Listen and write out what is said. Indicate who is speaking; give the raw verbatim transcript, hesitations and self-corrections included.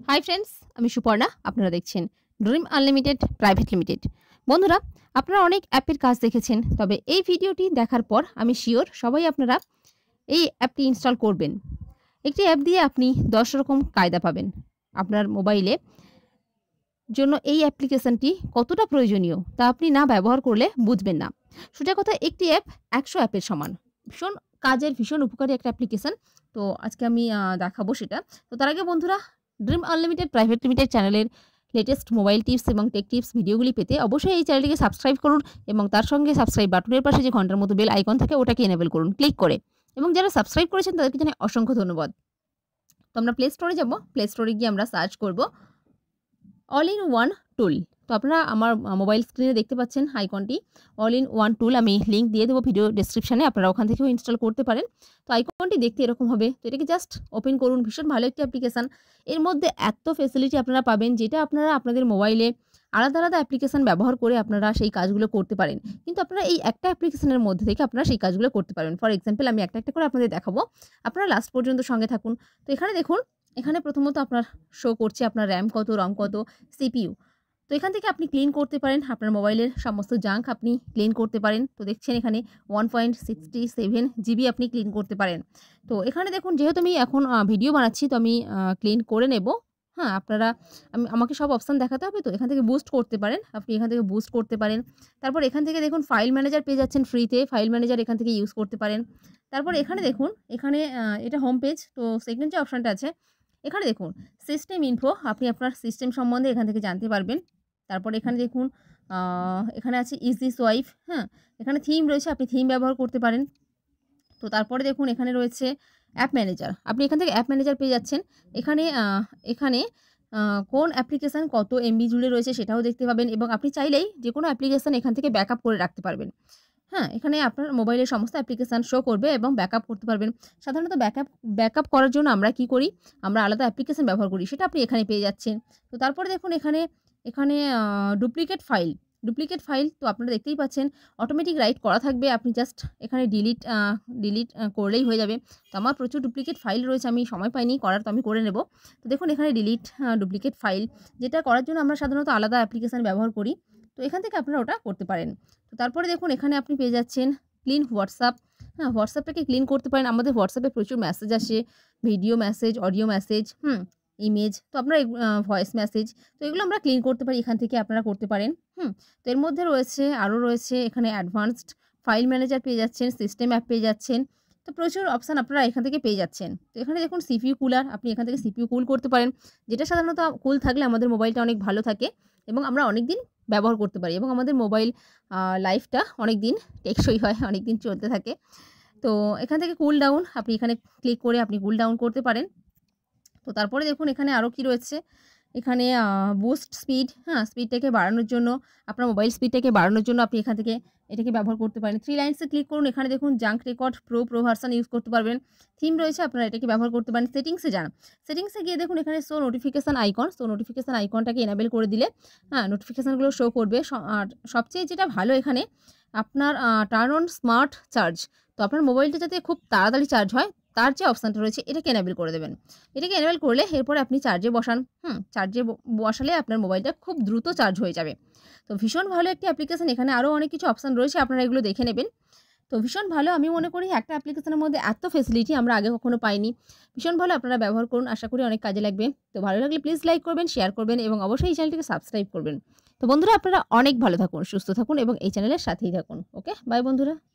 Speaker 1: Hi friends, আমি সুপর্ণা। আপনারা দেখছেন ড্রিম আনলিমিটেড প্রাইভেট লিমিটেড। বন্ধুরা, আপনারা অনেক অ্যাপের কাজ দেখেছেন, তবে এই ভিডিওটি দেখার পর আমি শিওর সবাই আপনারা এই অ্যাপটি ইনস্টল করবেন। একটি অ্যাপ দিয়ে আপনি দশ রকম কায়দা পাবেন। আপনার মোবাইলে জন্য এই অ্যাপ্লিকেশনটি কতটা প্রয়োজনীয় তা আপনি না ব্যবহার করলে বুঝবেন না। সোজা কথা, একটি অ্যাপ একশো অ্যাপের সমান। ভীষণ কাজের, ভীষণ উপকারী একটা অ্যাপ্লিকেশন। তো আজকে আমি আহ, দেখাবো সেটা। তো তার আগে বন্ধুরা, ড্রিম আনলিমিটেড প্রাইভেট লিমিটেড চ্যানেলের লেটেস্ট মোবাইল টিপস এবং টেক টিপস ভিডিওগুলি পেতে অবশ্যই এই চ্যানেলটিকে সাবস্ক্রাইব করুন এবং তার সঙ্গে সাবস্ক্রাইব বাটনের পাশে যে ঘন্টার মতো বেল আইকন থাকে ওটাকে এনেবল করুন ক্লিক করে। এবং যারা সাবস্ক্রাইব করেছেন তাদেরকে জানাই অসংখ্য ধন্যবাদ। তো আমরা প্লে স্টোরে যাব। প্লে স্টোরে গিয়ে আমরা সার্চ করব অল ইন ওয়ান টুল। তো আপনারা আমার মোবাইল স্ক্রিনে দেখতে পাচ্ছেন আইকনটি, অল ইন ওয়ান টুল। আমি লিঙ্ক দিয়ে দেবো ভিডিও ডেসক্রিপশানে, আপনারা ওখান থেকেও ইনস্টল করতে পারেন। তো আইকনটি দেখতে এরকম হবে। তো এটাকে জাস্ট ওপেন করুন। ভীষণ ভালো একটি অ্যাপ্লিকেশান। এর মধ্যে এত ফেসিলিটি আপনারা পাবেন যেটা আপনারা আপনাদের মোবাইলে আলাদা আলাদা অ্যাপ্লিকেশান ব্যবহার করে আপনারা সেই কাজগুলো করতে পারেন, কিন্তু আপনারা এই একটা অ্যাপ্লিকেশানের মধ্যে থেকে আপনারা সেই কাজগুলো করতে পারবেন। ফর এক্সাম্পল, আমি একটা একটা করে আপনাদের দেখাবো, আপনারা লাস্ট পর্যন্ত সঙ্গে থাকুন। তো এখানে দেখুন, এখানে প্রথমত আপনার শো করছে আপনার র্যাম কত, রম কত, সিপিইউ। তো এখান থেকে আপনি ক্লিন করতে পারেন আপনার মোবাইলের সমস্ত জাঙ্ক, আপনি ক্লিন করতে পারেন। তো দেখছেন এখানে one point sixty seven GB আপনি ক্লিন করতে পারেন। তো এখানে দেখুন, যেহেতু আমি এখন ভিডিও বানাচ্ছি তো আমি ক্লিন করে নেব। হ্যাঁ, আপনারা আমি আমাকে সব অপশান দেখাতে হবে। তো এখান থেকে বুস্ট করতে পারেন, আপনি এখান থেকে বুস্ট করতে পারেন। তারপর এখান থেকে দেখুন ফাইল ম্যানেজার পেয়ে যাচ্ছেন ফ্রিতে। ফাইল ম্যানেজার এখান থেকে ইউজ করতে পারেন। তারপর এখানে দেখুন, এখানে এটা হোম পেজ। তো সেকেন্ড যে অপশানটা আছে এখানে দেখুন সিস্টেম ইনফো, আপনি আপনার সিস্টেম সম্বন্ধে এখান থেকে জানতে পারবেন। তারপর এখানে দেখুন এখানে আছে ইজি সোয়াইপ। হ্যাঁ, এখানে থিম রয়েছে, আপনি থিম ব্যবহার করতে পারেন। তো তারপরে দেখুন এখানে রয়েছে অ্যাপ ম্যানেজার, আপনি এখান থেকে অ্যাপ ম্যানেজার পেয়ে যাচ্ছেন। এখানে এখানে কোন অ্যাপ্লিকেশান কত এমবি জুড়ে রয়েছে সেটাও দেখতে পাবেন, এবং আপনি চাইলেই যে কোনো অ্যাপ্লিকেশান এখান থেকে ব্যাকআপ করে রাখতে পারবেন। হ্যাঁ, এখানে আপনার মোবাইলের সমস্ত অ্যাপ্লিকেশান শো করবে এবং ব্যাকআপ করতে পারবেন। সাধারণত ব্যাকআপ ব্যাকআপ করার জন্য আমরা কি করি, আমরা আলাদা অ্যাপ্লিকেশান ব্যবহার করি, সেটা আপনি এখানে পেয়ে যাচ্ছেন। তো তারপরে দেখুন এখানে এখানে ডুপ্লিকেট ফাইল ডুপ্লিকেট ফাইল তো আপনারা দেখতেই পাচ্ছেন অটোমেটিক রাইট করা থাকবে, আপনি জাস্ট এখানে ডিলিট ডিলিট করলেই হয়ে যাবে। তো আমার প্রচুর ডুপ্লিকেট ফাইল রয়েছে, আমি সময় পাইনি করার, তো আমি করে নেব। তো দেখুন এখানে ডিলিট ডুপ্লিকেট ফাইল, যেটা করার জন্য আমরা সাধারণত আলাদা অ্যাপ্লিকেশান ব্যবহার করি। তো এখান থেকে আপনারা ওটা করতে পারেন। তো তারপরে দেখুন এখানে আপনি পেয়ে যাচ্ছেন ক্লিন হোয়াটসঅ্যাপ। হ্যাঁ, হোয়াটসঅ্যাপটাকে ক্লিন করতে পারেন। আমাদের হোয়াটসঅ্যাপে প্রচুর মেসেজ আসে, video message, audio message, hmm image, তো আপনারা ভয়েস মেসেজ, তো এগুলো আমরা ক্লিন করতে পারি, এখান থেকে আপনারা করতে পারেন। হুম তো এর মধ্যে রয়েছে আরও রয়েছে এখানে অ্যাডভান্সড ফাইল ম্যানেজার পেয়ে যাচ্ছেন, সিস্টেম অ্যাপ পেয়ে যাচ্ছেন। তো প্রচুর অপশান আপনারা এখান থেকে পেয়ে যাচ্ছেন। তো এখানে দেখুন সিপিইউ কুলার, আপনি এখান থেকে সিপিইউ কুল করতে পারেন, যেটা সাধারণত কুল থাকলে আমাদের মোবাইলটা অনেক ভালো থাকে এবং আমরা অনেক দিন ব্যবহার করতে পারি এবং আমাদের মোবাইল লাইফটা অনেক দিন টেকসই হয়, অনেক দিন চলতে থাকে। তো এখান থেকে কুল ডাউন, আপনি এখানে ক্লিক করে আপনি কুল ডাউন করতে পারেন। তো তারপরে দেখুন এখানে আরও কি রয়েছে, এখানে বুস্ট স্পিড, হ্যাঁ স্পিডটাকে বাড়ানোর জন্য, আপনার মোবাইল স্পিডটাকে বাড়ানোর জন্য আপনি এখান থেকে এটাকে ব্যবহার করতে পারেন। থ্রি লাইন্সে ক্লিক করুন, এখানে দেখুন junk record pro pro version use করতে পারবেন। থিম রয়েছে, আপনারা এটাকে ব্যবহার করতে পারেন। সেটিংসে যান, সেটিংসে গিয়ে দেখুন এখানে show notification icon, show notification আইকনটাকে এনাবেল করে দিলে হ্যাঁ নোটিফিকেশানগুলো শো করবে। আর সবচেয়ে যেটা ভালো এখানে আপনার টার্ন অন স্মার্ট চার্জ, তো আপনার মোবাইলটা যাতে খুব তাড়াতাড়ি চার্জ হয় তার যে অপশানটা রয়েছে এটাকে এনাবেল করে দেবেন। এটাকে এনাবেল করলে এরপরে আপনি চার্জে বসান, হুম চার্জে বসালে আপনার মোবাইলটা খুব দ্রুত চার্জ হয়ে যাবে। তো ভীষণ ভালো একটি অ্যাপ্লিকেশান, এখানে আরও অনেক কিছু অপশান রয়েছে, আপনারা এগুলো দেখে নেবেন। তো ভীষণ ভালো, আমি মনে করি একটা অ্যাপ্লিকেশানের মধ্যে এত ফেসিলিটি আমরা আগে কখনো পাইনি। ভীষণ ভালো, আপনারা ব্যবহার করুন, আশা করি অনেক কাজে লাগবে। তো ভালো লাগলে প্লিজ লাইক করবেন, শেয়ার করবেন এবং অবশ্যই এই চ্যানেলটিকে সাবস্ক্রাইব করবেন। তো বন্ধুরা, আপনারা অনেক ভালো থাকুন, সুস্থ থাকুন এবং এই চ্যানেলের সাথেই থাকুন। ওকে, বাই বন্ধুরা।